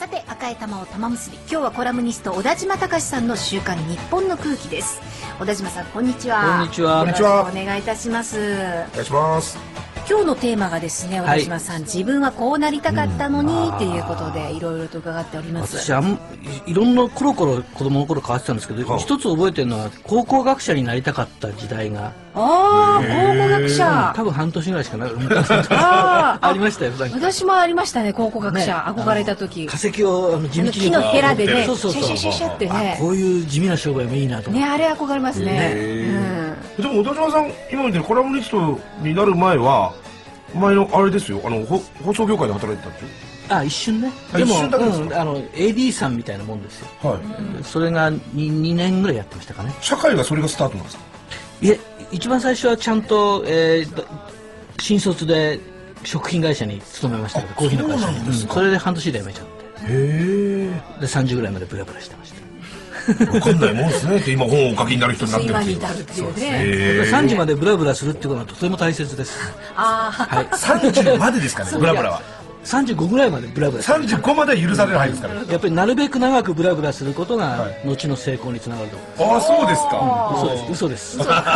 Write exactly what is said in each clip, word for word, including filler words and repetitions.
て赤い玉を玉結び、今日はコラムニスト小田島隆さんの週刊日本の空気です。小田島さん、こんにちは。 こんにちは。 よろしくお願いいたします。 お願いします。 今日のテーマがですね、小田島さん、はい、自分はこうなりたかったのに、うん、っていうことでいろいろと伺っております。 私あんいろんなコロコロ子供の頃変わってたんですけど、一つ覚えてるのは考古学者になりたかった時代が。 ああ、考古学者。 多分半年ぐらいしかない。あありましたよ。 私もありましたね、考古学者、ね、憧れた時。 化石をあの地道に木のヘラでね、 そうそうそう、 シャシャシャってね。 こういう地味な商売もいいなと。 ね、あれ憧れますね。 でも小田島さん、今みたいにコラムニストになる前は。前のあれですよ、あの放送業界で働いてたんですよ。 あ、一瞬ね。でも、うん、あの エーディー さんみたいなもんですよ。はい。それが 2, 2年ぐらいやってましたかね。 社会がそれがスタートなんですか。 いえ、一番最初はちゃんと、えー、新卒で食品会社に勤めましたけど、コーヒーの会社に。うん、それで半年で辞めちゃって。へえ。でさんじぐらいまでブラブラしてました。 分かんないもんですねって今本をお書きになる人になってるっていう。 さんじまでブラブラするっていうことはとても大切です。 ああ、 はい。さんじまでですかね、ブラブラは。 さんじゅうごぐらいまでブラブラ。 さんじゅうごまでは許されないですから。 やっぱりなるべく長くブラブラすることが後の成功につながると思います。ああ、そうですか。 嘘です。嘘です。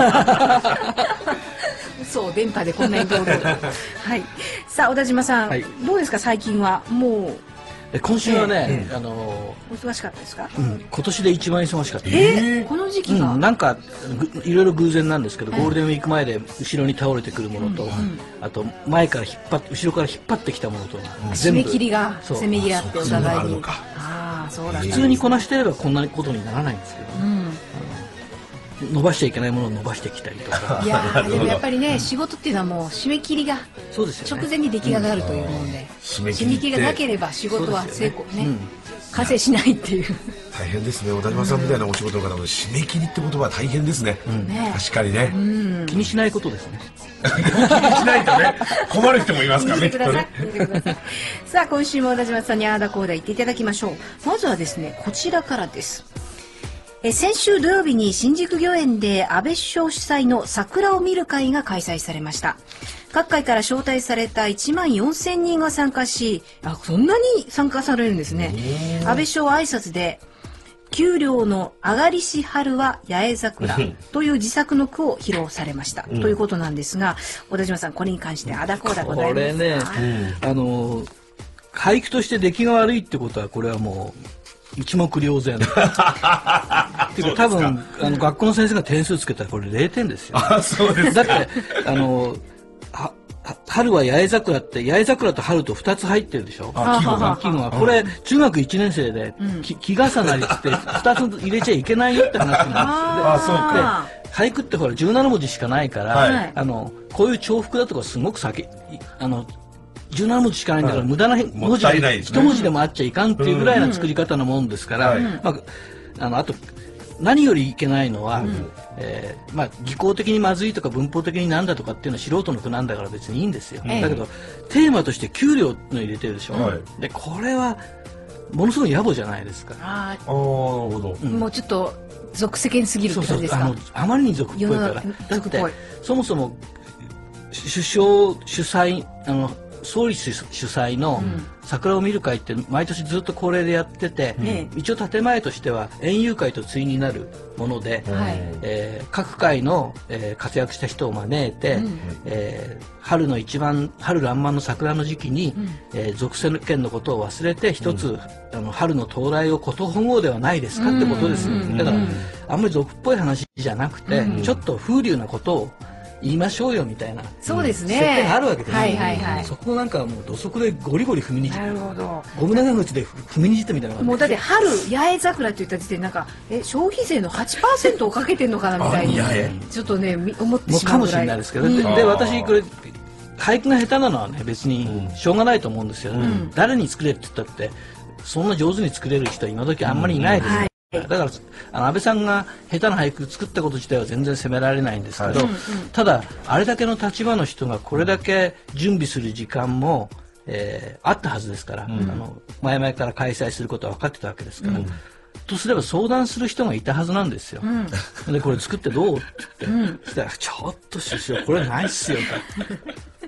嘘を電波でコメントを。はい。さあ小田島さん、どうですか最近は。もう今週はね、あのお忙しかったですか。 今年で一番忙しかった。 え、この時期がなんかいろいろ偶然なんですけど、ゴールデンウィーク前で後ろに倒れてくるものと、あと前から引っ張って後ろから引っ張ってきたものと締め切りがせめぎ合ってお互いに。ああ、そうだ。 普通にこなしてればこんなことにならないんですけど。伸ばしちゃいけないものを伸ばしてきたりとか。 いやー、でもやっぱりね、仕事っていうのはもう締め切りが直前に出来上がるというもので、締め切りがなければ仕事は成功ね、完成しないっていう。 大変ですね。小田島さんみたいなお仕事の方も締め切りって言葉は大変ですね。確かにね。 気にしないことですね。 気にしないとね、困る人もいますからね。 さあ今週も小田島さんにあーだこーだ言っていただきましょう。まずはですね、こちらからです。え先週土曜日に新宿御苑で安倍首相主催の桜を見る会が開催されました。各界から招待されたいちまんよんせんにんが参加し、あ、そんなに参加されるんですね。安倍首相は挨拶で給料の上がりし春は八重桜という自作の句を披露されました、うん、ということなんですが、小田島さん、これに関してあだこうだございますか。 これね、うん、あの俳句として出来が悪いってことはこれはもう一目瞭然。っていうか多分あの学校の先生が点数つけたらこれれいてんですよ。 あ、そうですか。だってあのは春は八重桜って八重桜と春とふたつ入ってるでしょ。 あ、季語が。 季語がこれ中学いちねん生で季重なりってふたつ入れちゃいけないよって話なんですよ。 あ、そうか。 俳句ってほらじゅうななもじしかないから、はい、あのこういう重複だとかすごく先あのじゅうななもじしかないんだから、はい、無駄な文字が一文字でもあっちゃいかんっていうぐらいな作り方のもんですから、うんまあ、あのあと何よりいけないのは、うんえーまあ、技巧的にまずいとか文法的になんだとかっていうのは素人の句なんだから別にいいんですよ、うん、だけどテーマとして給料の入れてるでしょ、はい、でこれはものすごい野暮じゃないですか。 ああ、なるほど、うん、もうちょっと俗世間すぎるって感じですか。 そうそう、あのあまりに俗っぽいから。だってそもそも首相主催あの総理主催の桜を見る会って毎年ずっと恒例でやってて、うん、一応建前としては園遊会と対になるもので、はいえー、各界の、えー、活躍した人を招いて、うんえー、春の一番春爛漫の桜の時期に、うんえー、俗世間のことを忘れて一つ、うん、あの春の到来をことほごうではないですかってことですよ。だからあんまり俗っぽい話じゃなくて、うん、ちょっと風流なことを言いましょうよみたいなそうですね、 設定があるわけです、 はいはいはい、 そこなんかもう土足でゴリゴリ踏みにじってなるほどゴム長靴で踏みにじったみたいなもうだって春八重桜って言った時点でなんかえ消費税の はちパーセント をかけてんのかなみたいにちょっとね思ってしまうぐらいかもしれないですけど、うん、で, で私これ俳句が下手なのはね別にしょうがないと思うんですよ、うん、誰に作れって言ったってそんな上手に作れる人は今時あんまりいないです、うんはいだからあの安倍さんが下手な俳句作ったこと自体は全然責められないんですけど、はい、ただあれだけの立場の人がこれだけ準備する時間も、えー、あったはずですから、うん、あの前々から開催することは分かってたわけですから、うん、とすれば相談する人がいたはずなんですよ、うん、でこれ作ってどうって言って、うん、そしたらちょっと首相これないっすよと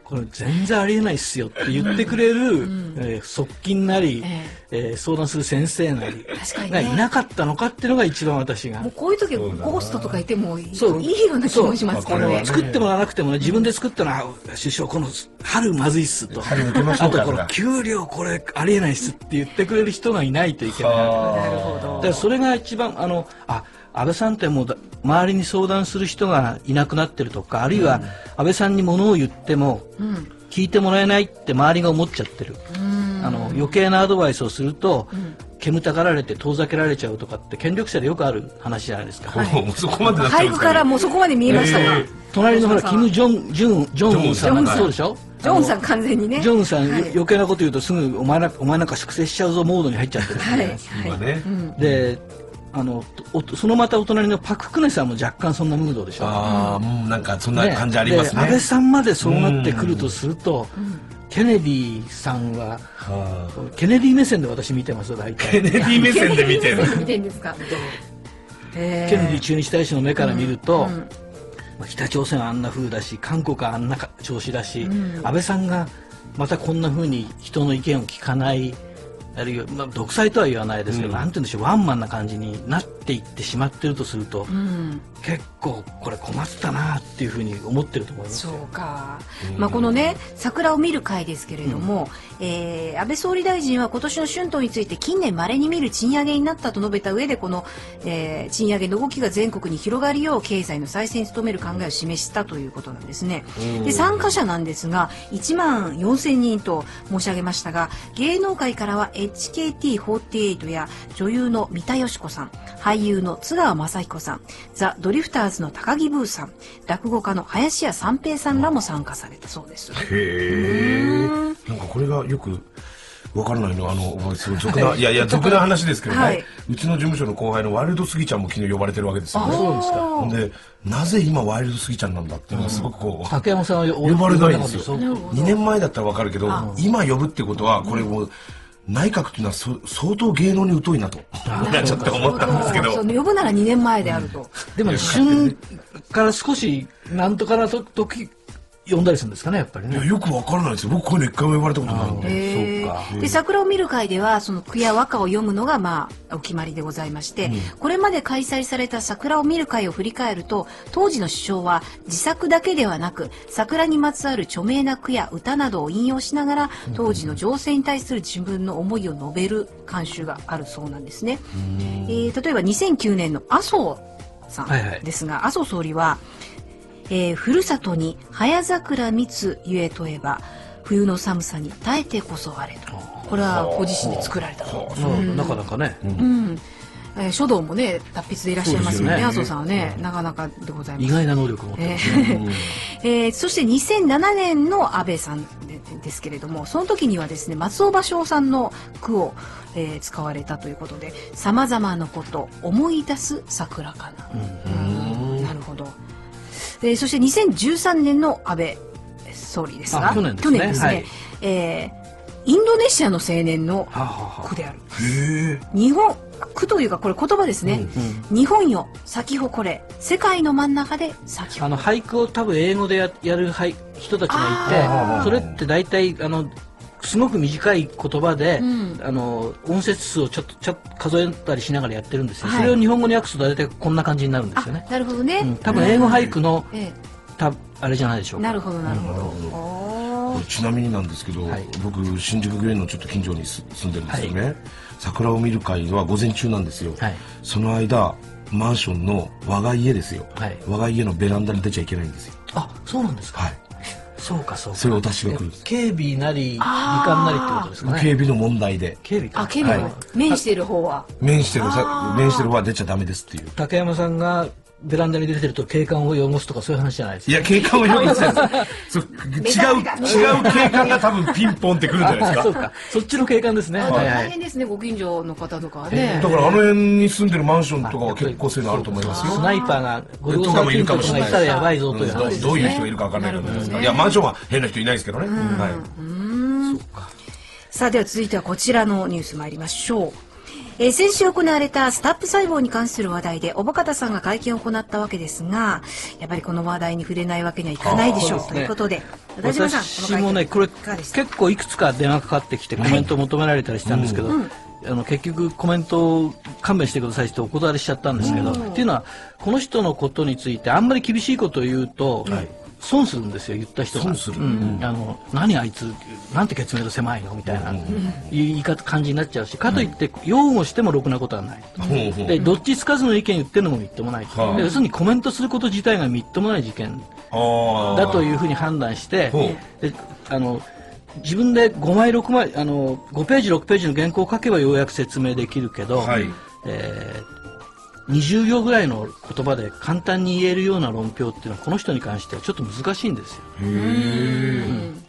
これ全然ありえないっすよって言ってくれる、うんえー、側近なり、えーえー、相談する先生なりがいなかったのかっていうのが一番私が。 もうこういう時はゴーストとかいてもいいような気もしますからね。 作ってもらわなくてもね、自分で作ったのは、首相この春まずいっすと、あとこの給料これありえないっすって言ってくれる人がいないといけないわけで、なるほど。だからそれが一番あのあ安倍さんってもう周りに相談する人がいなくなってるとか、あるいは安倍さんに物を言っても聞いてもらえないって周りが思っちゃってる、うん、あの余計なアドバイスをすると、うん、煙たがられて遠ざけられちゃうとかって権力者でよくある話じゃないですか。 はい、そこまでなっちゃうんですかね。 俳句からもうそこまで見えましたが、えー、 隣のほらキム・ジョンジョンジョンウンさんがそうでしょ。 ジョンさん完全にね。 ジョンさん、はい、余計なこと言うとすぐお前なお前なんか粛清しちゃうぞモードに入っちゃってるんですね。はいはいね、で。あのそのまたお隣のパク・クネさんも若干そんなムードでしょ。 ああ、うん、なんかそんな感じありますね。 安倍さんまでそうなってくるとすると、うん、ケネディさんは、うん、ケネディ目線で私見てますよ大体。 ケネディ目線で見てる。 見てんですか。 ケネディ駐日大使の目から見ると、うんうん、北朝鮮はあんな風だし、韓国はあんな調子だし、うん、安倍さんがまたこんな風に人の意見を聞かない。あるいは、まあ、独裁とは言わないですけど、うん、なんて言うんでしょう、ワンマンな感じになっていってしまってるとすると、うん、結構これ困ったなっていうふうに思ってると思いますよ。 そうか、うん、まあ、このね桜を見る会ですけれども、うん、えー、安倍総理大臣は今年の春闘について近年稀に見る賃上げになったと述べた上で、この、えー、賃上げの動きが全国に広がるよう経済の再生に努める考えを示したということなんですね。で参加者なんですがいちまんよんせんにんと申し上げましたが、芸能界からはエイチケーティーフォーティーエイト や女優の三田佳子さん、俳優の津川雅彦さん、ザ・ドリフターズの高木ブーさん、落語家の林家三平さんらも参加されたそうです。へえ。なんかこれがよくわからないの、あの俗な、いやいや俗な話ですけどね、はい、うちの事務所の後輩のワイルドスギちゃんも昨日呼ばれてるわけですよね。 そうですか。 でなぜ今ワイルドスギちゃんなんだっていうのがすごくこう、 竹山さんは呼ばれないんですよ。にねんまえだったらわかるけど、今呼ぶってことはこれもう内閣というのはそ相当芸能に疎いなとちょっと思ったんですけど、 呼ぶならにねんまえであると、うん、 でも旬から少しなんとかなと時呼んだりするんですかね、やっぱりね。 いやよくわからないですよ。僕こういうの一回も呼ばれたことないんで。 そうか。で桜を見る会ではその句や和歌を読むのがまあお決まりでございまして、うん、これまで開催された桜を見る会を振り返ると、当時の首相は自作だけではなく桜にまつわる著名な句や歌などを引用しながら当時の情勢に対する自分の思いを述べる慣習があるそうなんですね。えー、例えばにせんきゅうねんの麻生さんですが、はいはい、麻生総理はえー、ふるさとに早桜蜜ゆえとえば冬の寒さに耐えてこそあれと、これはご自身で作られたそうです。 なかなかね、 うんうんえー、書道もね達筆でいらっしゃいますよね、麻生さんはね、うん、なかなかでございます。 意外な能力を持ってますね。 えーえー、そしてにせんななねんの安倍さん で, ですけれども、その時にはですね松尾芭蕉さんの句を、えー、使われたということで、さまざまなこと思い出す桜かな、うんうん、なるほど。えー、そしてにせんじゅうさんねんの安倍総理ですが、 去年ですね、 ですね、はい、えー、インドネシアの青年の句である。へ日本句というかこれ言葉ですね、うん、日本よ咲き誇れ世界の真ん中で咲き誇れ。 あの俳句を多分英語で や, やる人たちがいて、それって大体あのすごく短い言葉で、うん、あの音節数をちょっとちょっと数えたりしながらやってるんですよ、はい、それを日本語に訳すと大体こんな感じになるんですよね。 なるほどね、うん、 多分英語俳句の、うん、たあれじゃないでしょうか。 なるほどなるほど。 ちなみになんですけど、はい、僕新宿御苑のちょっと近所に住んでるんですよね、はい、桜を見る会は午前中なんですよ、はい、その間マンションの我が家ですよ、はい、我が家のベランダに出ちゃいけないんですよ。 あ、そうなんですか。 はい、 そうかそうか。 それを私が来るんです。 警備なり時間なりってことですかね。 警備の問題で。 警備か。 あ、警備の、はい、面している方は面してる面してる方は出ちゃダメですっていう。 竹山さんがベランダに出てると景観を汚すとかそういう話じゃないですか。 いや景観を汚すそう違う違う景観が多分ピンポンってくるんじゃないですか。 そうか、そっちの景観ですね。 大変ですね、ご近所の方とかはね。 だからあの辺に住んでるマンションとかは結構性能あると思いますよ。 スナイパーがゴルゴーいるかもしれない。いたらやばいぞという話。 どういう人がいるかわかんないけど、いやマンションは変な人いないですけどね。はい。 さあでは続いてはこちらのニュース参りましょう。 えー、先週行われたスタップ細胞に関する話題で小保方さんが会見を行ったわけですが、やっぱりこの話題に触れないわけにはいかないでしょう、ね、ということで、 小田島さん、私もねこれ結構いくつか電話かかってきてコメントを求められたりしたんですけど、はい、うんあの結局コメントを勘弁してくださいってお断りしちゃったんですけど、っていうのはこの人のことについてあんまり厳しいことを言うと、はい、損するんですよ言った人が。損する、うん、あの何あいつなんて結明度狭いのみたいな、うん、言い方感じになっちゃうし、かといって擁護してもろくなことはない、うん、でどっちつかずの意見言ってるのもみっともない、うん、で要するにコメントすること自体がみっともない事件だというふうに判断して、であの自分でごまいろくまいあのごページろくページの原稿を書けばようやく説明できるけど、はい、えー、にじゅう行ぐらいの言葉で簡単に言えるような論評っていうのはこの人に関してはちょっと難しいんですよ。へー、うん、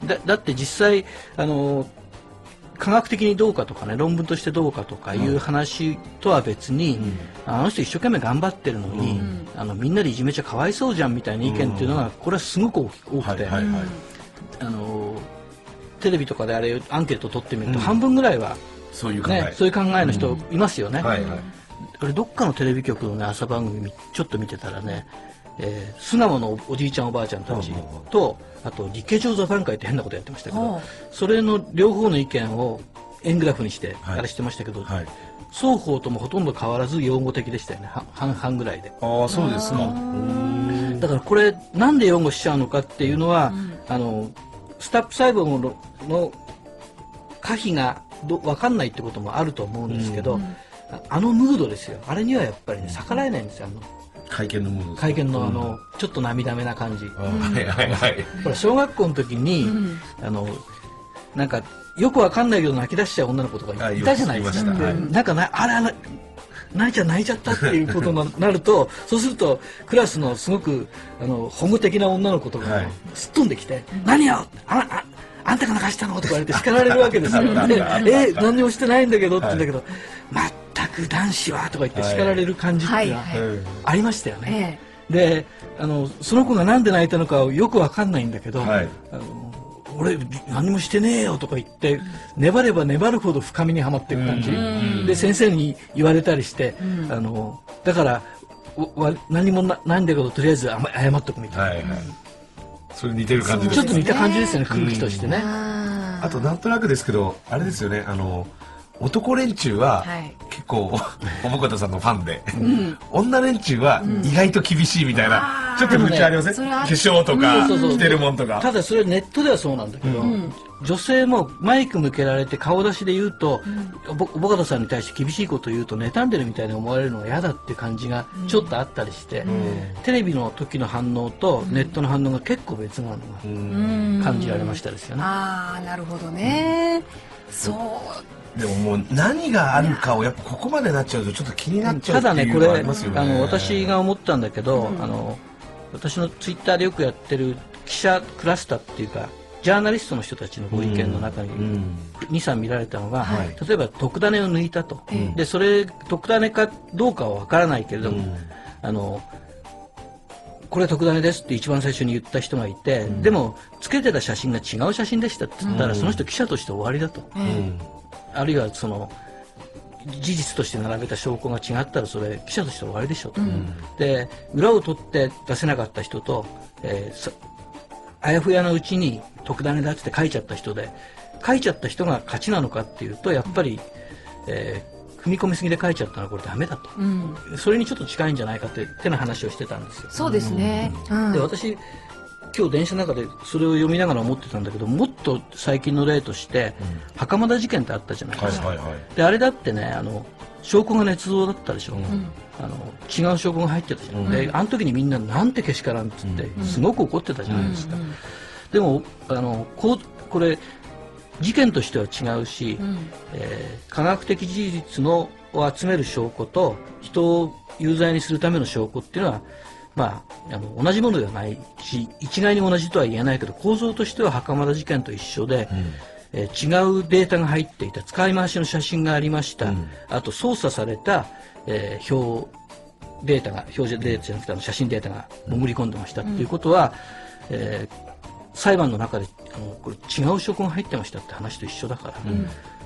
だ, だって実際あの科学的にどうかとかね論文としてどうかとかいう話とは別に、うん、あの人一生懸命頑張ってるのに、うん、あのみんなでいじめちゃかわいそうじゃんみたいな意見っていうのがこれはすごく多くて、あのテレビとかであれアンケート取ってみると、うん、半分ぐらいは、ね、そういう考え、そういう考えの人いますよね。うんはいはい、あれどっかのテレビ局の、ね、朝番組ちょっと見てたらね、えー、巣鴨のおじいちゃんおばあちゃんたちと、あと理系上座談会って変なことやってましたけど、それの両方の意見を円グラフにしてあれしてましたけど、はいはい、双方ともほとんど変わらず擁護的でしたよね。半々ぐらいで。ああそうですか。だからこれなんで擁護しちゃうのかっていうのは、うん、あのスタップ細胞のの可否がど分かんないってこともあると思うんですけど、うん、あのムードですよ。あれにはやっぱりね逆らえないんですよ。あの会見のムード。 会見のあの、うん、ちょっと涙目な感じ。はいはいはい。これ小学校の時に、うん、あのなんかよく分かんないけど泣き出しちゃう女の子とかいたじゃないですか。はい、なんかなあれあれ泣いちゃ泣いちゃったっていうことになるとそうするとクラスのすごくあの保護的な女の子とかがすっ飛んできて、はい、何よ あ, あ, あんたが泣かしたのとか言われて叱られるわけですよ。でえ何もしてないんだけどって言うんだけど、はい、全く男子はとか言って叱られる感じっていうのはありましたよね。はいはい、であのその子がなんで泣いたのかよくわかんないんだけど、はい、あの俺何もしてねえよとか言って粘れば粘るほど深みにはまっていく感じで先生に言われたりして、うん、あのだから何も な, ないんだけどとりあえず謝っとくみたいな、はいはい、 それ似てる感じですね。ちょっと似た感じですよね、空気としてね。 あとなんとなくですけどあれですよね、あの男連中は結構小保方さんのファンで、うん、女連中は意外と厳しいみたいな、うん、ちょっと口ありません、ね、化粧とか着てるもんとか。 ただそれネットではそうなんだけど、うん、女性もマイク向けられて顔出しで言うと、うん、小保方さんに対して厳しいことを言うと妬んでるみたいに思われるのが嫌だっていう感じがちょっとあったりして、うん、テレビの時の反応とネットの反応が結構別なのが感じられましたですよね。 ああなるほどね、うん、そうでももう何があるかをやっぱここまでなっちゃうとちょっと気になっちゃうっていうのがありますよね。 ただねこれあの私が思ったんだけど、うん、あの私のツイッターでよくやってる記者クラスターっていうかジャーナリストの人たちのご意見の中にに、さん見られたのが、はい、例えば特ダネを抜いたと、うん、でそれ特ダネかどうかは分からないけれども、うん、あのこれ特ダネですって一番最初に言った人がいて、うん、でもつけてた写真が違う写真でしたって言ったら、うん、その人記者として終わりだと。うんあるいはその事実として並べた証拠が違ったらそれ記者として終わりでしょと、うん、で裏を取って出せなかった人と、えー、あやふやのうちに特ダネだって書いちゃった人で書いちゃった人が勝ちなのかっていうとやっぱり、えー、踏み込みすぎで書いちゃったのはこれダメだと、うん、それにちょっと近いんじゃないかって手の話をしてたんですよ。 そうですね、 うん、で私今日電車の中でそれを読みながら思ってたんだけどもっと最近の例として、うん、袴田事件ってあったじゃないですか、はいはいはい、であれだってねあの証拠が捏造だったでしょ、うん、あの違う証拠が入ってたじゃん、うん、であの時にみんななんてけしからんっつってすごく怒ってたじゃないですか、うんうん、でもあのこうこれ事件としては違うし、うんえー、科学的事実のを集める証拠と人を有罪にするための証拠っていうのはまあ、あの同じものではないし一概に同じとは言えないけど構造としては袴田事件と一緒で、うんえー、違うデータが入っていた使い回しの写真がありました、うん、あと操作された、えー、表データが表示データじゃなくてあの写真データが潜り込んでましたっていうことは、うんえー、裁判の中であのこれ違う証拠が入ってましたって話と一緒だから、うん、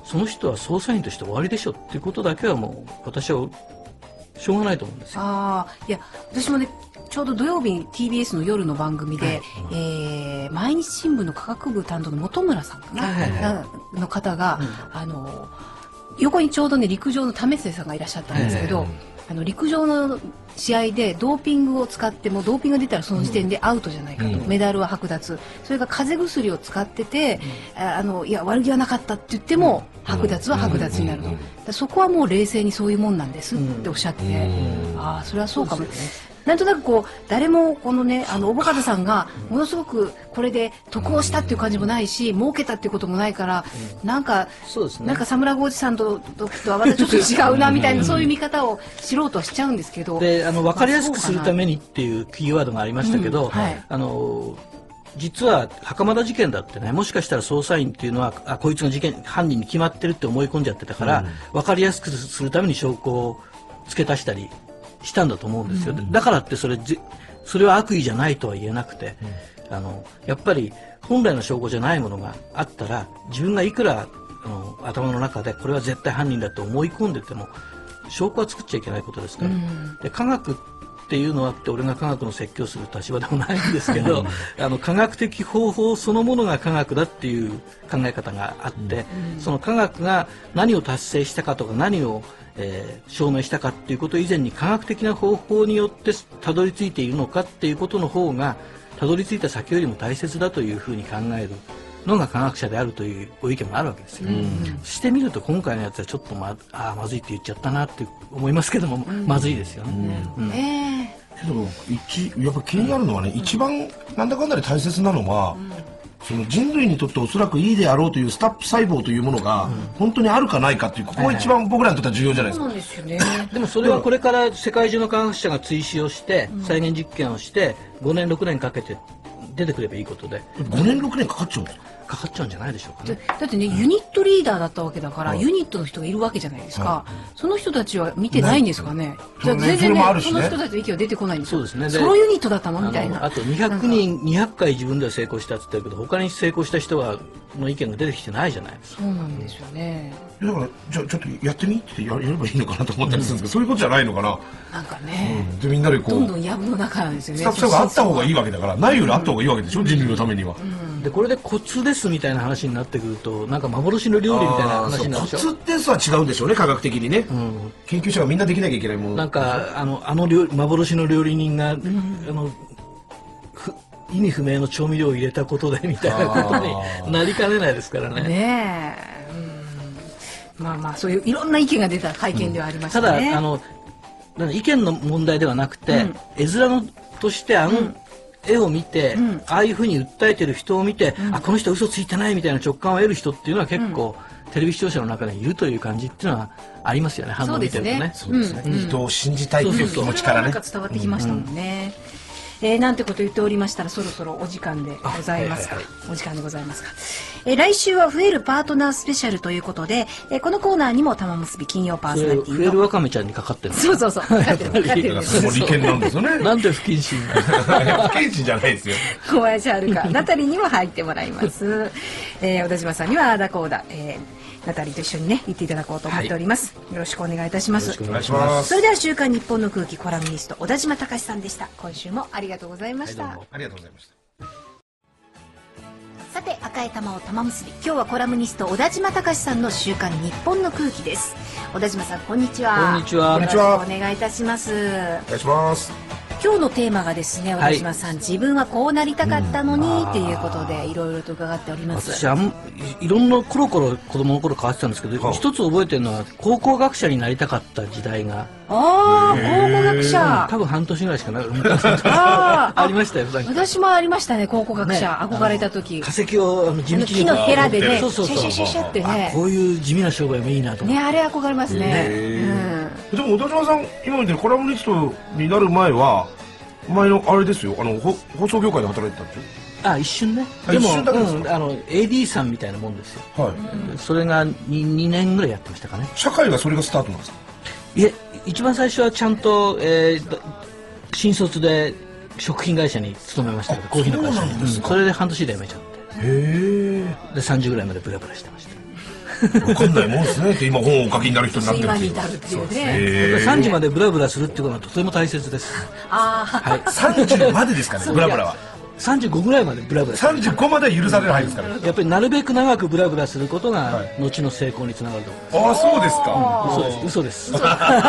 その人は捜査員として終わりでしょっていうことだけはもう私はしょうがないと思うんですよ。 ああ、いや私もねちょうど土曜日に ティービーエス の夜の番組で、はい、えー、毎日新聞の科学部担当の本村さんかな、はいはい、の方が、うん、あの横にちょうどね陸上の為末さんがいらっしゃったんですけど、はいはい、あの陸上の試合でドーピングを使ってもドーピングが出たらその時点でアウトじゃないかと、うん、メダルは剥奪、それが風邪薬を使ってて、うん、あのいや悪気はなかったって言っても、うん、剥奪は剥奪になると、うん、そこはもう冷静にそういうもんなんですっておっしゃって、うん、ああそれはそうかも。なんとなくこう誰もこのねあの小保方さんがものすごくこれで得をしたっていう感じもないし儲けたっていうこともないからなんかそうですねなんかサムラゴおじさんととはまたちょっと違うなみたいなそういう見方を知ろうとしちゃうんですけどであの分かりやすくするためにっていうキーワードがありましたけど、うんはい、あの実は袴田事件だってねもしかしたら捜査員っていうのはあこいつが事件犯人に決まってるって思い込んじゃってたから、うん、分かりやすくするために証拠を付け足したりしたんだと思うんですよ、うん、だからってそれそれは悪意じゃないとは言えなくて、うん、あのやっぱり本来の証拠じゃないものがあったら自分がいくらあの頭の中でこれは絶対犯人だと思い込んでても証拠は作っちゃいけないことですから、うん、で科学っていうのはって俺が科学の説教する立場でもないんですけどあの科学的方法そのものが科学だっていう考え方があって、うん、その科学が何を達成したかとか何をえー、証明したかっていうこと以前に科学的な方法によってたどり着いているのかっていうことの方がたどり着いた先よりも大切だというふうに考えるのが科学者であるというご意見もあるわけですよ、うん、してみると今回のやつはちょっとまあまずいって言っちゃったなって思いますけども、うん、まずいですよね。うんうんえー、でも一やっぱ気になるのはね、うん、一番なんだかんだで大切なのは、うんその人類にとっておそらくいいであろうというスタップ細胞というものが本当にあるかないかっていうここが一番僕らにとっては重要じゃないですか。 そうなんですよね。 でもそれはこれから世界中の科学者が追試をして再現実験をしてごねんろくねんかけて出てくればいいことでごねんろくねんかかっちゃうんですか。 かかっちゃうんじゃないでしょうかね。 だってねユニットリーダーだったわけだから、はい、ユニットの人がいるわけじゃないですか、はい、その人たちは見てないんですかね。じゃあ全然ねそ、ね、その人たちの意見は出てこないんですよ。そうですね。ソロユニットだったのみたいな。 あとにひゃくにんにひゃっかい自分では成功したって言ってるけど他に成功した人はの意見が出てきてないじゃないですか。 そうなんですよね。 だからじゃあちょっとやってみってやればいいのかなと思ったりするんですけど、うん、そういうことじゃないのかな。 なんかね、 うん、でみんなでこうどんどん藪の中なんですよね。 スタッフさんがあった方がいいわけだからないよりあった方がいいわけでしょ、うん、人類のためには、 うん、 でこれでコツですみたいな話になってくるとなんか幻の料理みたいな話になるでしょ。 コツっては違うんでしょうね科学的にね、うん、研究者がみんなできなきゃいけないものなんかあのあの料幻の料理人が、うん、あの意味不明の調味料を入れたことでみたいなことになりかねないですからね。 ねえ、うん、まあまあそういういろんな意見が出た会見ではありましたね、 うん、ただあの意見の問題ではなくて、うん、絵面のとしてあの、うん絵を見て、うん、ああいうふうに訴えてる人を見て、うん、あこの人嘘ついてないみたいな直感を得る人っていうのは結構、うん、テレビ視聴者の中にいるという感じっていうのはありますよね。反応を見てるとね。 そうですね。人を信じたいっていう気持ちからね。 なんか伝わってきましたもんね。うんえー、なんてこと言っておりましたらそろそろお時間でございますか、はいはいはい、お時間でございますか、えー、来週は増えるパートナースペシャルということで、えー、このコーナーにも玉結び金曜パーソナリティの増えるわかめちゃんにかかってるそうそうそうかかってるかかってるもう利権なんですよねなんで不謹慎不謹慎じゃないですよ小林遥ナタリーにも入ってもらいます、えー、小田島さんにはあーだこうだ、えーナタリーと一緒にね言っていただこうと思っております、はい、よろしくお願いいたします。 よろしくお願いします。 それでは週刊日本の空気コラムニスト小田島隆さんでした。今週もありがとうございました、はい、 ありがとうございました。 さて赤い玉を玉結び、今日はコラムニスト小田島隆さんの週刊日本の空気です。小田島さんこんにちは。 こんにちは。 よろしくお願いいたします。 お願いします。 今日のテーマがですね、小田島さん、はい、自分はこうなりたかったのにっていうことでいろいろと伺っております。 私あんいろんなコロコロ子供の頃変わってたんですけど、はあ、一つ覚えてるのは考古学者になりたかった時代がああ考古学者、 多分半年ぐらいしかなかったありましたよ。 私もありましたね考古学者、ね、憧れた時化石をあの地道に木のヘラでねそうそうそうシャシャシャってねこういう地味な商売もいいなと思ってねあれ憧れますね、 うん、でも小田島さん今みたいにコラムニストになる前は前のあれですよあの放送業界で働いてたんですよ。 あ一瞬ね。でも、うん、あの エーディー さんみたいなもんですよ。はい。それが 2, にねんぐらいやってましたかね。 社会がそれがスタートなんですか。 いえ一番最初はちゃんと、えー、新卒で食品会社に勤めましたけどコーヒーの会社に そ, それで半年で辞めちゃって。へえ。でさんじゅうぐらいまでブラブラしてました。 分かんないもんですねって今本をお書きになる人になってる今に至るっていうね。 さんじまでブラブラするっていうことはとても大切です。 ああ、はい。 さんじまでですかね、ブラブラは。 さんじゅうごぐらいまでブラブラ。 さんじゅうごまで許される範囲ですから。 やっぱりなるべく長くブラブラすることが後の成功につながると思います。ああ、そうですか。 嘘です。嘘です。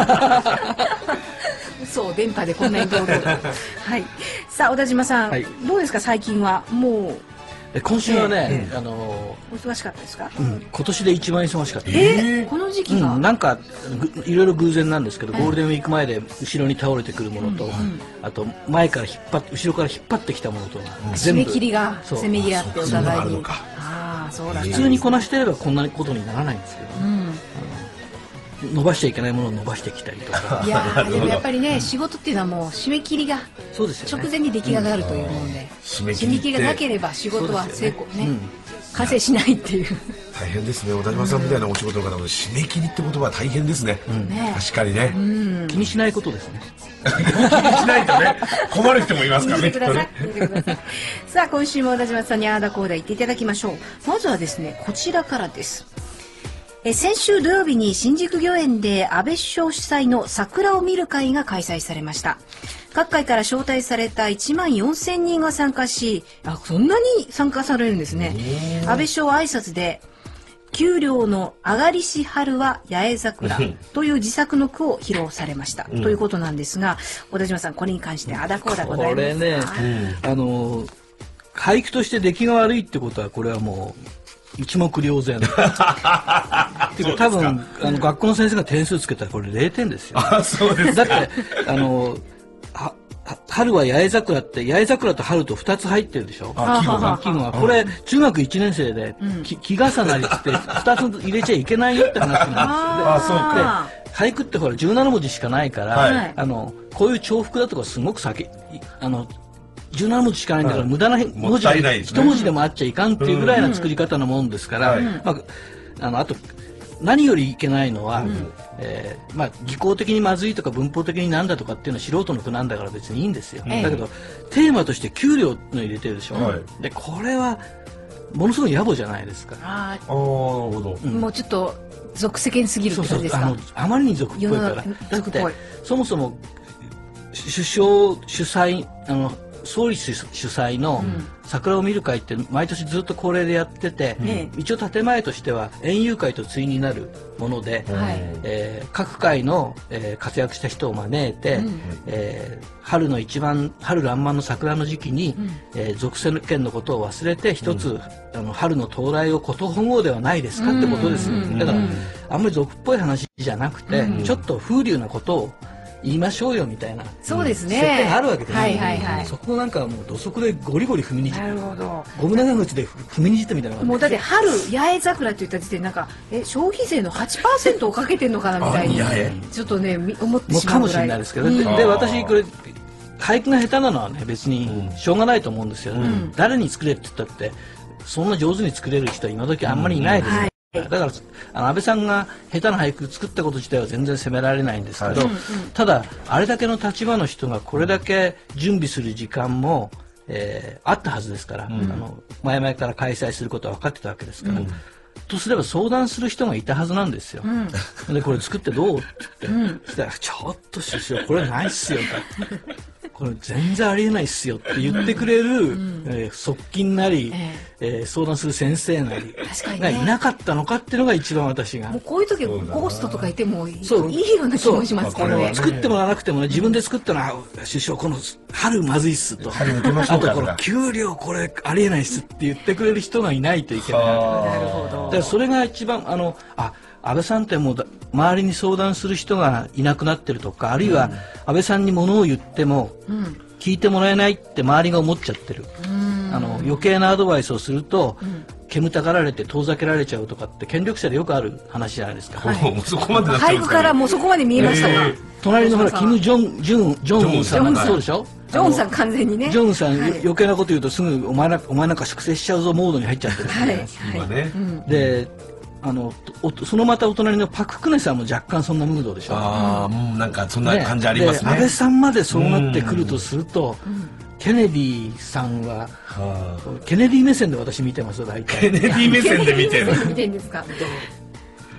嘘を電波でこんなに堂々と。はい。さあ小田島さん、どうですか最近はもう。 今週はね、あのお忙しかったですか？ 今年で一番忙しかった。 え、この時期がなんかいろいろ偶然なんですけど、ゴールデンウィーク前で後ろに倒れてくるものと、あと前から引っ張って後ろから引っ張ってきたものと締め切りがせめぎ合ってお互いに。ああ、そうだ。 普通にこなしてればこんなことにならないんですけど。伸ばしちゃいけないものを伸ばしてきたりとか。 いやでもやっぱりね、仕事っていうのはもう締め切りが直前に出来上がるというもんで、締め切りがなければ仕事は成功ね、完成しないっていう。 大変ですね。小田島さんみたいなお仕事の方も締め切りって言葉は大変ですね。確かにね。 気にしないことですね。 気にしないとね、困る人もいますからね。 さあ今週も小田島さんにあーだこーだ言っていただきましょう。まずはですね、こちらからです。え先週土曜日に新宿御苑で安倍首相主催の桜を見る会が開催されました。各界から招待されたいちまんよんせんにんが参加し、あ、そんなに参加されるんですね。安倍首相は挨拶で、給料の上がりし春は八重桜という自作の句を披露されました、うん、ということなんですが、小田島さんこれに関してあだこうだございますか？ これね、うん、あの俳句として出来が悪いってことはこれはもう一目瞭然。っていうか多分あの学校の先生が点数つけたらこれれいてんですよ。 あ、そうです。 だってあのは春は八重桜って八重桜と春とふたつ入ってるでしょ。 あ、季語が。 季語がこれ中学いちねん生で季重なりっつってふたつ入れちゃいけないよって話なんですよ。 あ、そうか。 俳句ってほらじゅうななもじしかないから、はい、あのこういう重複だとかすごく先あのじゅうななもじしかないんだから、はい、無駄な文字が一文字でもあっちゃいかんっていうぐらいな作り方のもんですから、うん、まあ、あのあと何よりいけないのは、うん、えー、まあ、技巧的にまずいとか文法的になんだとかっていうのは素人の句なんだから別にいいんですよ、うん、だけどテーマとして給料の入れてるでしょ、はい、でこれはものすごい野暮じゃないですか。 ああ、なるほど、うん、もうちょっと俗世間すぎるって感じですか？ そうそう、あのあまりに俗っぽいから。だってそもそも首相主催あの総理主催の桜を見る会って毎年ずっと恒例でやってて、うん、一応建前としては園遊会と対になるもので、はい、えー、各界の、えー、活躍した人を招いて、うん、えー、春の一番春爛漫の桜の時期に、うん、えー、俗世間のことを忘れて一つ、うん、あの春の到来をことほごうではないですかってことですよ。だからあんまり俗っぽい話じゃなくて、うん、ちょっと風流なことを言いましょうよみたいな、 そうですね、 設定があるわけです、 はいはいはい、 そこなんかもう土足でゴリゴリ踏みにじって、 なるほど、 ゴム長靴で踏みにじったみたいな。 もうだって春八重桜って言った時点なんかえ消費税の はちパーセント をかけてんのかなみたいにちょっとね思ってしまうぐらい。 かもしれないですけど、うん、で, で私これ俳句が下手なのはね別にしょうがないと思うんですよ、ね、うん、誰に作れって言ったってそんな上手に作れる人は今時あんまりいないですよ、うん、はい、だからあの安倍さんが下手な俳句作ったこと自体は全然責められないんですけど、はい、ただあれだけの立場の人がこれだけ準備する時間も、えー、あったはずですから、うん、あの前々から開催することは分かってたわけですから、うん、とすれば相談する人がいたはずなんですよ、うん、でこれ作ってどうって言って、うん、そしたらちょっと首相これないっすよとこれ全然ありえないっすよって言ってくれる、うん、えー、側近なり、えーえー、相談する先生なりがいなかったのかっていうのが一番私が。 もうこういう時はゴーストとかいてもいいような気もしますからね。 作ってもらわなくてもね、自分で作ったのは首相この春まずいっすと、あとこの給料これありえないっすって言ってくれる人がいないといけない。なるほど。だからそれが一番あのあ安倍さんってもう周りに相談する人がいなくなってるとか、あるいは安倍さんにものを言っても聞いてもらえないって周りが思っちゃってる、うん、あの余計なアドバイスをすると、うん、煙たがられて遠ざけられちゃうとかって権力者でよくある話じゃないですか。 はい、そこまでなっちゃうんですかね。 俳句からもうそこまで見えましたが、えー、 隣のほらキム・ジョン・ジュン・ジョンウンさんなんかそうでしょ。 ジョンさん完全にね。 ジョンさん、はい、余計なこと言うとすぐお前なお前なんか粛清しちゃうぞモードに入っちゃってるんですよね。はいはい、うん、で。あのそのまたお隣のパク・クネさんも若干そんなムードでしょ。 ああ、うん、なんかそんな感じありますね。 安倍さんまでそうなってくるとすると、うん、ケネディさんは、うん、ケネディ目線で私見てますよ大体。 ケネディ目線で見てる。 見てるんですか。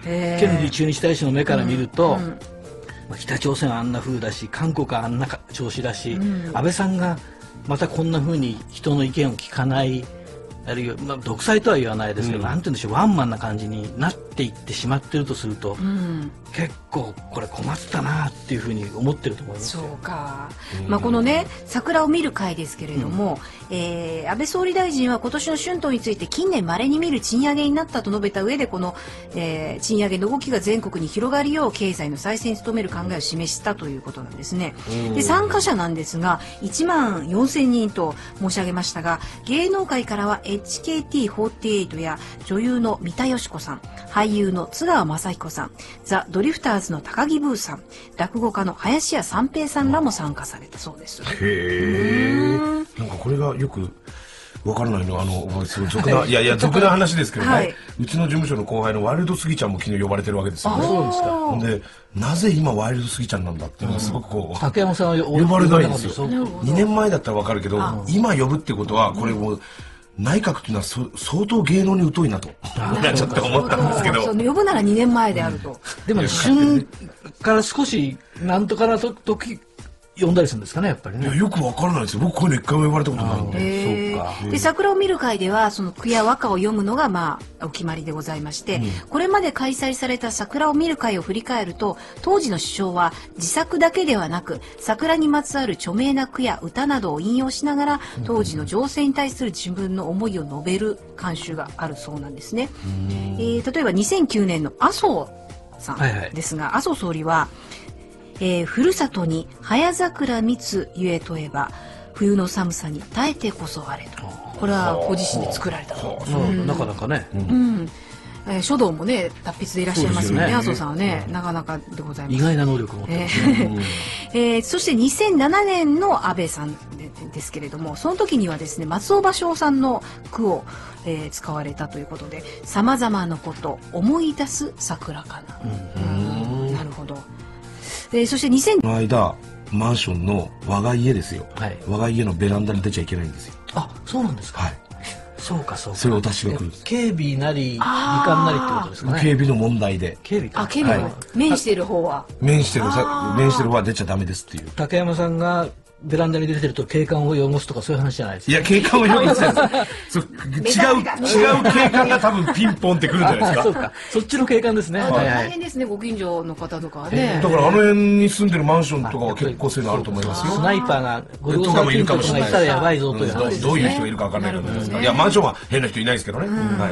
ケネディ駐日大使の目から見ると、うんうん、北朝鮮はあんな風だし韓国はあんな調子だし、うん、安倍さんがまたこんな風に人の意見を聞かない、あるいは、まあ、独裁とは言わないですけど、うん、なんて言うんでしょう、ワンマンな感じになっていってしまってるとすると、うん、結構これ困ったなっていうふうに思ってると思いますよ。 そうか、うん、まあ、このね桜を見る会ですけれども、うん、えー、安倍総理大臣は今年の春闘について近年稀に見る賃上げになったと述べた上で、この、えー、賃上げの動きが全国に広がるよう経済の再生に努める考えを示したということなんですね。で参加者なんですがいちまんよんせんにんと申し上げましたが、芸能界からはエイチケーティーフォーティーエイト や女優の三田佳子さん、俳優の津川雅彦さん、ザ・ドリフターズの高木ブーさん、落語家の林家三平さんらも参加されたそうです。 へえ。なんかこれがよくわからないのは、あのすごい俗な、いやいや俗な話ですけどね、はい、うちの事務所の後輩のワイルドスギちゃんも昨日呼ばれてるわけですよね。 そうですか。 でなぜ今ワイルドスギちゃんなんだっていうのがすごくこう、 竹山さんは呼ばれないんですよ。にねんまえだったらわかるけど、今呼ぶってことはこれもう内閣っていうのはそ相当芸能に疎いなとちょっと思ったんですけど、 呼ぶならにねんまえであると、うん、 でも、ね、旬から少しなんとかなと時呼んだりするんですかね、やっぱりね。 いやよくわからないですよ、僕こういうの一回も呼ばれたことないんで。そうか。で桜を見る会ではその句や和歌を読むのがまあお決まりでございまして、うん、これまで開催された桜を見る会を振り返ると、当時の首相は自作だけではなく桜にまつわる著名な句や歌などを引用しながら当時の情勢に対する自分の思いを述べる慣習があるそうなんですね。えー、例えばにせんきゅうねんの麻生さんですが、はいはい、麻生総理はえー、ふるさとに早桜蜜ゆえとえば冬の寒さに耐えてこそあれと、これはご自身で作られたそうです、 うん、なかなかね、うんうん、 えー、書道もね達筆でいらっしゃいますよね、麻生さんはね、うん、なかなかでございます。 意外な能力を持ってます、ね、 えーえー、そしてにせんななねんの安倍さん で, ですけれども、その時にはですね松尾芭蕉さんの句を、えー、使われたということで、さまざまなこと思い出す桜かな、うんうん、なるほど。えー、そしてにせんこの間マンションの我が家ですよ、はい、我が家のベランダに出ちゃいけないんですよ。 あ、そうなんですか。 はい、 そうかそうか。 それを私が来る。 警備なり時間なりってことですかね。 警備の問題で。 警備か。 あ、警備の、はい、面している方は面してる面してる方は出ちゃダメですっていう。 竹山さんがベランダに出てると景観を汚すとかそういう話じゃないですか。 いや、景観を汚すやつ。違う違う景観が多分ピンポンってくるんじゃないですか。 そうか。そっちの景観ですね。 大変ですね、ご近所の方とかね。 だからあの辺に住んでるマンションとかは結構そういうのあると思いますよ。 スナイパーがご両親近所とかいたらやばいぞという話ですね。 どういう人がいるかわかんないからですか。いや、マンションは変な人いないですけどね。はい。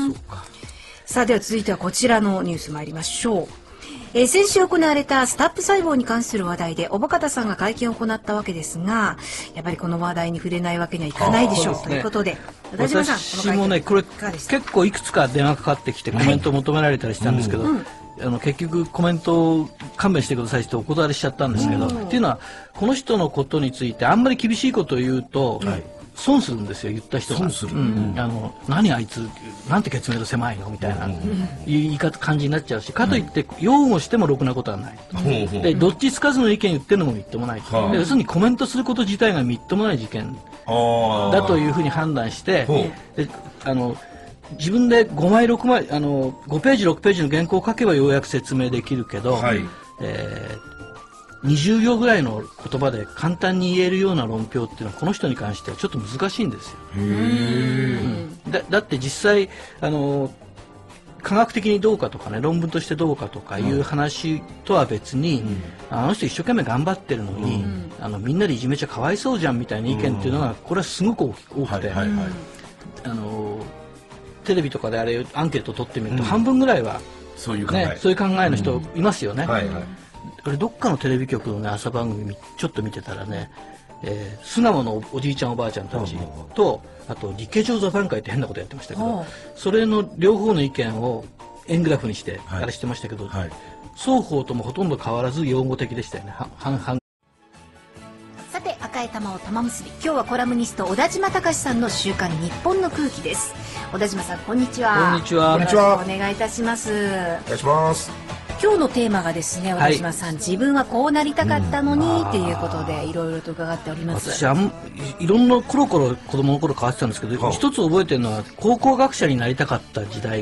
そうか。さあ、では続いてはこちらのニュース参りましょう。えー、先週行われたスタップ細胞に関する話題で小保方さんが会見を行ったわけですが、やっぱりこの話題に触れないわけにはいかないでしょう、ということで、小島さん、 私もねこれ結構いくつか電話かかってきてコメントを求められたりしたんですけど、はい、うん、あの結局コメントを勘弁してくださいってお断りしちゃったんですけど、っていうのはこの人のことについてあんまり厳しいことを言うと、はい、損するんですよ、言った人が。損する、うん、あの何あいつなんて決める狭いのみたいな、うん、言い方感じになっちゃうし、かといって擁護してもろくなことはない、うん、でどっちつかずの意見言ってるのもみっともない、うん、で要するにコメントすること自体がみっともない事件だというふうに判断して、であの自分でごまいろくまいあのごページろくページの原稿を書けばようやく説明できるけど、はい、えーにじゅうぎょうぐらいの言葉で簡単に言えるような論評っていうのはこの人に関してはちょっと難しいんですよ。へー、うん、だ, だって実際あの科学的にどうかとかね、論文としてどうかとかいう話とは別に、うん、あの人一生懸命頑張ってるのに、うん、あのみんなでいじめちゃかわいそうじゃんみたいな意見っていうのがこれはすごく多くて、あのテレビとかであれアンケートを取ってみると、うん、半分ぐらいは、ね、 そういう考え、 そういう考えの人いますよね。うん、はいはい、これどっかのテレビ局の、ね、朝番組ちょっと見てたらね、えー、巣鴨のおじいちゃんおばあちゃんたちと、あと理系上座談会って変なことやってましたけど、それの両方の意見を円グラフにしてあれしてましたけど、はいはい、双方ともほとんど変わらず用語的でしたよね。半々。 さて、赤い玉を玉結び、今日はコラムニスト小田島隆さんの週刊日本の空気です。小田島さん、こんにちは。 こんにちは。 よろしくお願いいたします。 お願いします。 今日のテーマがですね、小田島さん、はい、自分はこうなりたかったのにっていうことでいろいろと伺っております。 私あんいろんなコロコロ子供の頃変わってたんですけど、はあ、一つ覚えてるのは高校学者になりたかった時代が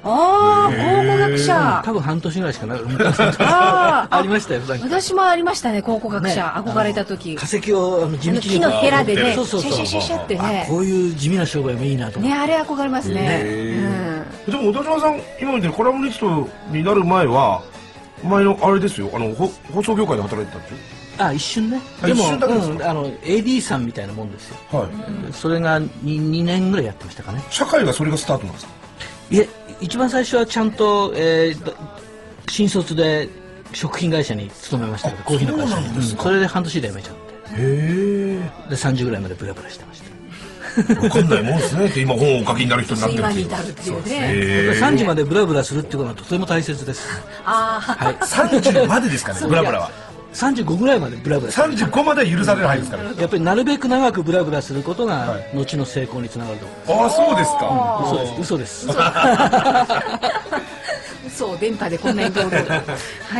ああ、考古学者。 多分半年ぐらいしかなかった。ありましたよ。 私もありましたね、考古学者、憧れた時。 化石を地道に木のヘラでね、 そうそうそう、 シャシャシャってね。 こういう地味な商売もいいなと。 ね、あれ憧れますね。 でも小田島さん、今みたいにコラムニストになる前は、前のあれですよ、あの放送業界で働いてたんでしょ。 あ、一瞬ね。でも、うん、あの エーディー さんみたいなもんですよ。はい。それが 2, 2年ぐらいやってましたかね。 社会がそれがスタートなんですか。 いえ、一番最初はちゃんと、えー、新卒で食品会社に勤めましたけど、コーヒーの会社に。うん、それで半年で辞めちゃって。へえ。でさんじゅうぐらいまでブラブラしてました。 わかんないもんですね。って今本をお書きになる人になってるっていう。 今に至るっていうね。 さんじまでブラブラするっていうのはとても大切です。 ああ、はい。さんじゅうまでですかね。ブラブラは。 さんじゅうごぐらいまでブラブラ。 さんじゅうごまで許される範囲ですから。 やっぱりなるべく長くブラブラすることが後の成功につながると思います。ああ、そうですか。 嘘です。嘘です。 嘘を電波でこんなに堂々と。はい。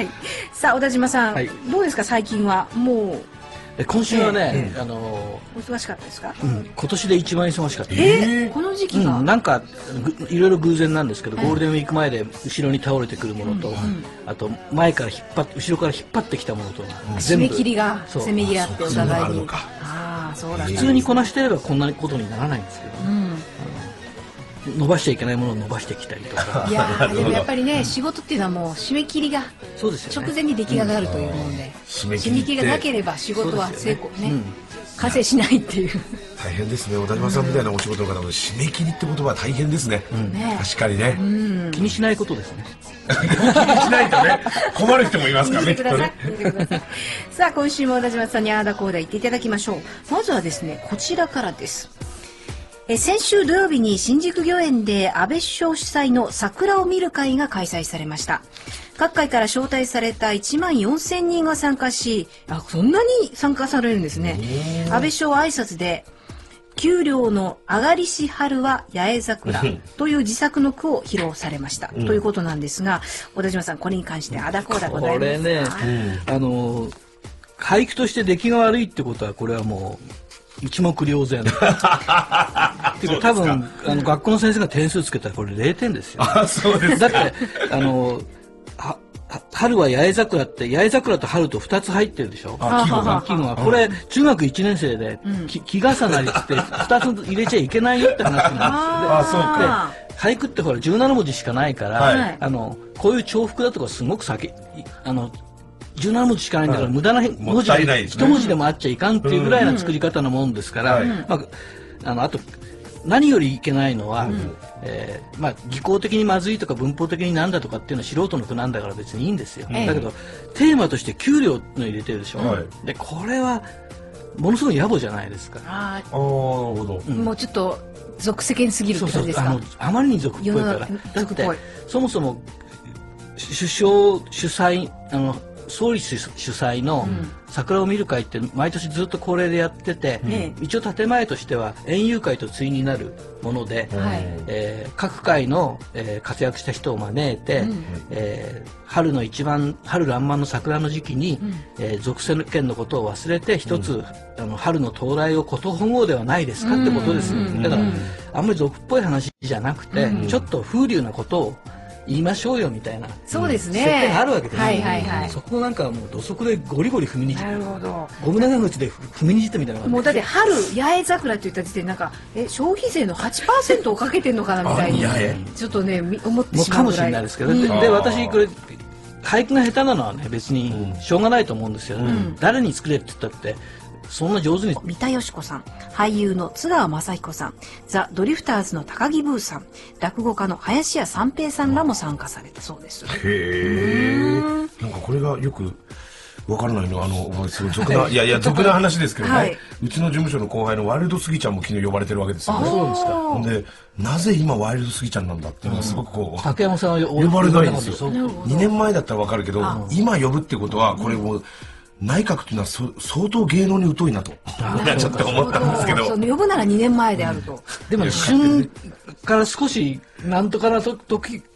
さあ小田島さん、どうですか最近はもう。 今週はね、あのお忙しかったですか？ うん、今年で一番忙しかった。 え、この時期がなんかいろいろ偶然なんですけど、ゴールデンウィーク前で後ろに倒れてくるものと、あと前から引っ張って後ろから引っ張ってきたものと締め切りがせめぎ合ってお互いに。 ああ、そうだ。普通にこなしてればこんなことにならないんですけど。伸ばしちゃいけないものを伸ばしてきたりとか。 いやでもやっぱりね、仕事っていうのはもう締め切りが直前に出来上がるというもんで、締め切りがなければ仕事は成功ね、完成しないっていう。 大変ですね。小田島さんみたいなお仕事の方も締め切りって言葉は大変ですね。確かにね。 気にしないことですね。 気にしないとね、困る人もいますからね。 さあ今週も小田島さんにあーだこーだ言っていただきましょう。まずはですね、こちらからです。え先週土曜日に新宿御苑で安倍首相主催の桜を見る会が開催されました。各界から招待されたいちまんよんせんにんが参加し、あ、そんなに参加されるんですね。安倍首相は挨拶で、給料の上がりし春は八重桜という自作の句を披露されました、うん、ということなんですが、小田島さんこれに関してあだこうだございますか？ これね、あの俳句として出来が悪いってことはこれはもう一目瞭然。っていうか多分あの学校の先生が点数つけたらこれれいてんですよ。 あ、そうですか。だってあのは春は八重桜って八重桜と春とふたつ入ってるでしょ。 あ、季語が。 季語がこれ中学いちねん生で季重なりっつってふたつ入れちゃいけないよって話なんですよ。 あ、そうか。 俳句ってほらじゅうななもじしかないから、あのこういう重複だとかすごく避けあのじゅうななもじしかないんだから、無駄な文字が一文字でもあっちゃいかんっていうぐらいな作り方のもんですから、まあ、あのあと何よりいけないのは、えーまあ、技巧的にまずいとか文法的になんだとかっていうのは素人の句なんだから別にいいんですよ、だけどテーマとして給料の入れてるでしょ、でこれはものすごい野暮じゃないですか。 ああ、なるほど。もうちょっと俗世間すぎるって感じですか？ そうそう、あのあまりに俗っぽいから。だってそもそも首相主催あの総理主催の桜を見る会って毎年ずっと恒例でやってて、うん、一応建前としては園遊会と対になるもので、はい、えー、各界の、えー、活躍した人を招いて、うん、えー、春の一番春爛漫の桜の時期に、うん、えー、俗世間のことを忘れて一つ、うん、あの春の到来をことほごうではないですかってことですよ、うん、だから、うん、あんまり俗っぽい話じゃなくて、うん、ちょっと風流なことを言いましょうよみたいな、 そうですね、 設定があるわけです、 はいはいはい、 そこなんかもう土足でゴリゴリ踏みにじって、 なるほど、 ゴム長靴で踏みにじったみたいな。 もうだって春八重桜って言った時点なんかえ消費税の はちパーセント をかけてんのかなみたいにちょっとね思ってしまうぐらいかもしれないですけど、うん、で, で私これ俳句が下手なのはね別にしょうがないと思うんですよね、うん、誰に作れって言ったってそんな上手に。 三田佳子さん、俳優の津川雅彦さん、ザ・ドリフターズの高木ブーさん、落語家の林家三平さんらも参加されたそうです。へえ。なんかこれがよくわからないのはあのすごい俗な、いやいや俗な話ですけどね、はい、うちの事務所の後輩のワイルドスギちゃんも昨日呼ばれてるわけですよね。 そうですか。 でなぜ今ワイルドスギちゃんなんだっていうのがすごくこう、うん、 竹山さんは呼ばれないんですよ。にねんまえだったらわかるけど、今呼ぶってことはこれもう内閣っていうのはそ相当芸能に疎いなとちょっと思ったんですけど、 そう呼ぶならにねんまえであると、うん、 でも旬から少しなんとかなと時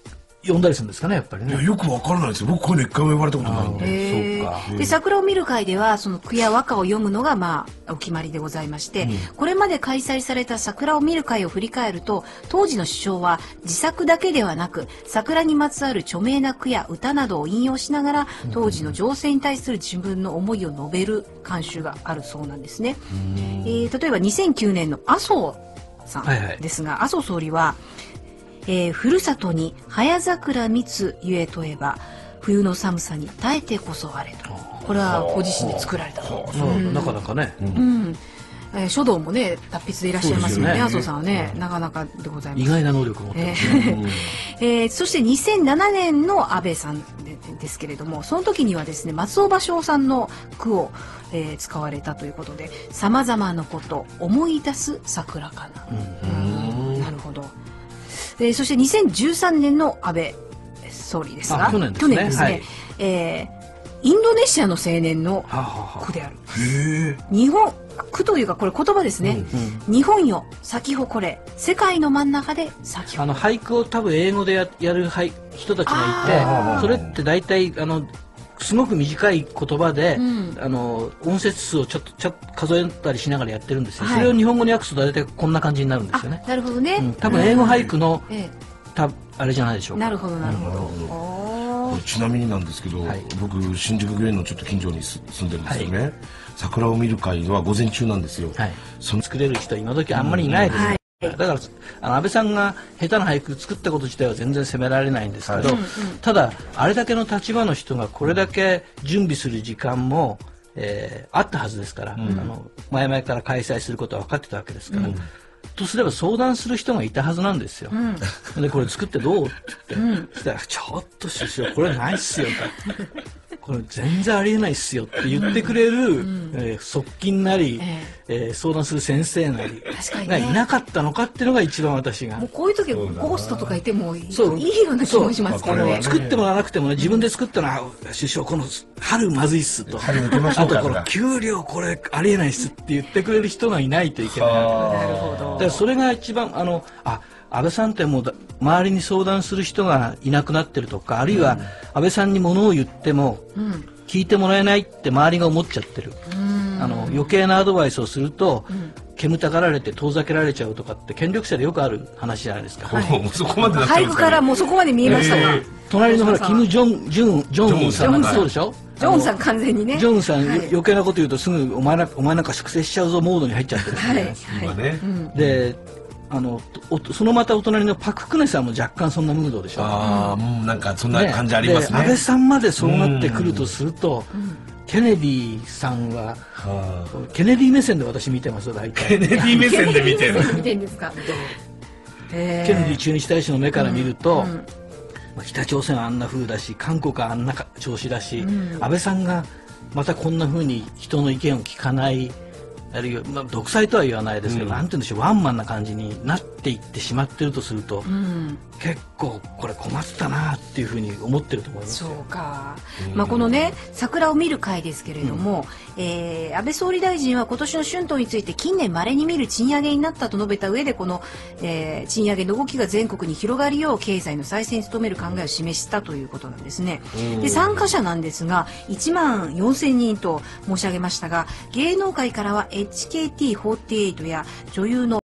呼んだりするんですかね、やっぱりね。 よくわからないですよ。僕こういうの一回も呼ばれたことないんで。そうか。で、桜を見る会ではその句や和歌を読むのがまあお決まりでございまして、うん、これまで開催された桜を見る会を振り返ると、当時の首相は自作だけではなく桜にまつわる著名な句や歌などを引用しながら当時の情勢に対する自分の思いを述べる慣習があるそうなんですね。えー、例えばにせんきゅうねんの麻生さんですが、はいはい、麻生総理はえー、ふるさとに早桜蜜つゆえとえば冬の寒さに耐えてこそあれと、これはご自身で作られたと。 なかなかね、うんうんえー、書道もね達筆でいらっしゃいますよね、麻生さんはね、なかなかでございます。 意外な能力を持ってます、ねえーえー、そしてにせんななねんの安倍さん で, ですけれども、その時にはですね松尾芭蕉さんの句を、えー、使われたということで、さまざまなこと思い出す桜かな、うんうん、なるほど。えー、そしてにせんじゅうさんねんの安倍総理ですが、 去年ですね、 ですね、はい、えー、インドネシアの青年の句である。へ日本句というかこれ言葉ですね、うんうん、日本よ咲き誇れ世界の真ん中で咲き誇れ。 あの俳句を多分英語で や, やる人たちがいて、それって大体あのすごく短い言葉で、うん、あの音節数をちょっとちょっと数えたりしながらやってるんですよ、はい、それを日本語に訳すと大体こんな感じになるんですよね。 なるほどね、うん、 多分英語俳句の、ええ、たあれじゃないでしょうか。 なるほどなるほど。ちなみになんですけど、はい、僕新宿御苑のちょっと近所に住んでるんですよね、はい、桜を見る会は午前中なんですよ、はい、 その作れる人今時あんまりいないですよ、うんはい、だからあの安倍さんが下手な俳句作ったこと自体は全然責められないんですけど、はい、ただあれだけの立場の人がこれだけ準備する時間も、えー、あったはずですから、うん、あの前々から開催することは分かってたわけですから、うん、とすれば相談する人がいたはずなんですよ、うん、でこれ作ってどうって言って、うん、そしたらちょっと首相これないっすよとこれ全然ありえないっすよって言ってくれる、うんえー、側近なり、えーえー、相談する先生なりがいなかったのかっていうのが一番私が。 もうこういう時はゴーストとかいてもいいような気もしますけどね。 作ってもらわなくてもね、自分で作ったのは首相この春まずいっすと、あとこの給料これありえないっすって言ってくれる人がいないといけない。なるほど。だからそれが一番あのあ安倍さんってもう周りに相談する人がいなくなってるとか、あるいは安倍さんにものを言っても聞いてもらえないって周りが思っちゃってる、あの余計なアドバイスをすると、うん、煙たがられて遠ざけられちゃうとかって権力者でよくある話じゃないですか。 はい、そこまで背後からもうそこまで見えましたが、えー、 隣のほらキム・ジョン・ジョン・ジョンウンさんそうでしょ。 ジョンさん完全にね。 ジョンさん、はい、余計なこと言うとすぐお前なお前なんか粛清しちゃうぞモードに入っちゃってるんですね。はいはい、で。あのそのまたお隣のパク・クネさんも若干そんなムードでしょ。 ああ、うん、なんかそんな感じありますね。 安倍さんまでそうなってくるとすると、うん、ケネディさんは、うん、ケネディ目線で私見てますよ大体。 ケネディ目線で見てる。 見てんですか。 ケネディ駐日大使の目から見ると、うんうん、まあ、北朝鮮はあんな風だし、韓国はあんな調子だし、うん、安倍さんがまたこんな風に人の意見を聞かない。あるいは、まあ、独裁とは言わないですけど、うん、なんて言うんでしょう、ワンマンな感じになっていってしまってるとすると、うん、結構これ困ったなっていうふうに思ってると思いますよ。 そうか、うん、まあ、このね桜を見る会ですけれども、うん、えー、安倍総理大臣は今年の春闘について近年稀に見る賃上げになったと述べた上で、この、えー、賃上げの動きが全国に広がるよう経済の再生に努める考えを示したということなんですね。で参加者なんですがいちまんよんせんにんと申し上げましたが、芸能界からはエイチケーティーフォーティーエイト や女優の